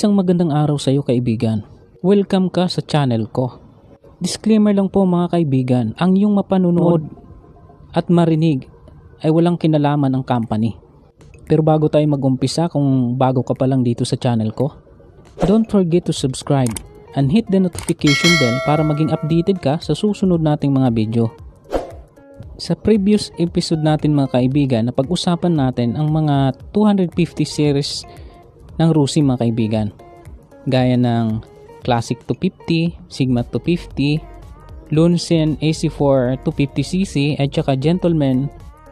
Isang magandang araw sa iyo kaibigan. Welcome ka sa channel ko. Disclaimer lang po mga kaibigan, ang iyong mapanunood at marinig ay walang kinalaman ang company. Pero bago tayo mag-umpisa, kung bago ka pa lang dito sa channel ko, don't forget to subscribe and hit the notification bell para maging updated ka sa susunod nating mga video. Sa previous episode natin mga kaibigan, napag-usapan natin ang mga 250 series ng Rusi mga kaibigan. Gaya ng Classic 250, Sigma 250, Lunsen AC4 250cc at saka Gentleman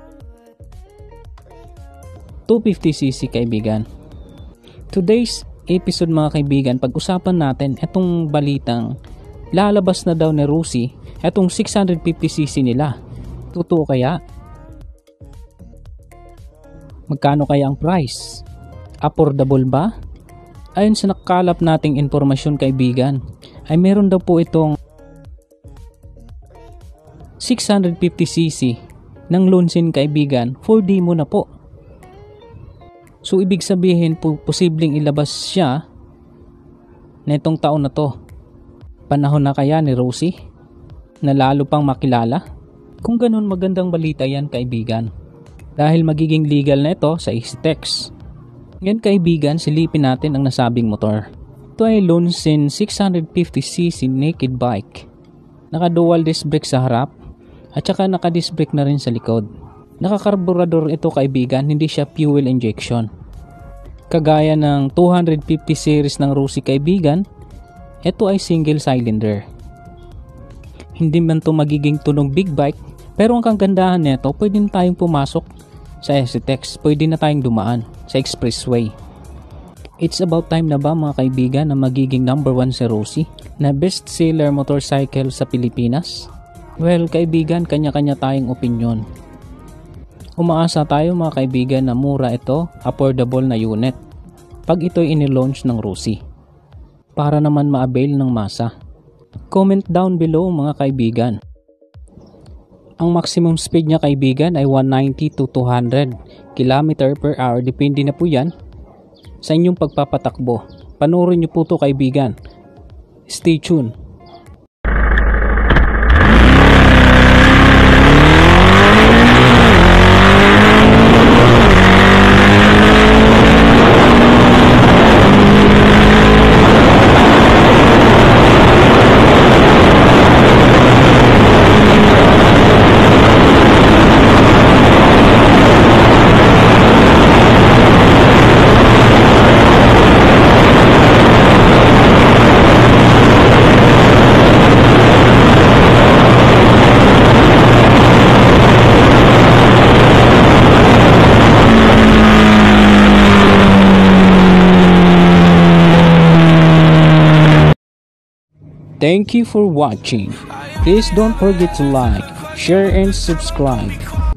250cc kaibigan. Today's episode mga kaibigan, pag-usapan natin itong balitang lalabas na daw ni Rusi itong 650cc nila. Totoo kaya? Magkano kaya ang price? Affordable ba? Ayon sa nakalap nating informasyon kaibigan, ay meron daw po itong 650cc ng Lunsen kaibigan, 4 demo na po. So ibig sabihin po, posibleng ilabas siya na itong taon na to. Panahon na kaya ni Rusi na lalo pang makilala? Kung ganun, magandang balita yan kaibigan, dahil magiging legal na ito sa EasyTex. Ngayon kaibigan, silipin natin ang nasabing motor. Ito ay Lunsen 650cc naked bike. Naka-dual disc brake sa harap at saka naka-disc brake na rin sa likod. Nakakarburador ito kaibigan, hindi siya fuel injection. Kagaya ng 250 series ng Rusi kaibigan, ito ay single cylinder. Hindi man ito magiging tunog big bike, pero ang kagandahan nito, pwede na tayong pumasok sa EasyTex, pwede na tayong dumaan sa expressway. It's about time na ba mga kaibigan na magiging number 1 si Rusi na best seller motorcycle sa Pilipinas? Well kaibigan, kanya-kanya tayong opinion. Umaasa tayo mga kaibigan na mura ito, affordable na unit pag ito'y inilaunch ng Rusi para naman ma-avail ng masa. Comment down below mga kaibigan. Ang maximum speed niya kaibigan ay 190 to 200 km per hour. Depende na po yan sa inyong pagpapatakbo. Panoorin niyo po ito kaibigan. Stay tuned. Thank you for watching. Please don't forget to like, share and subscribe.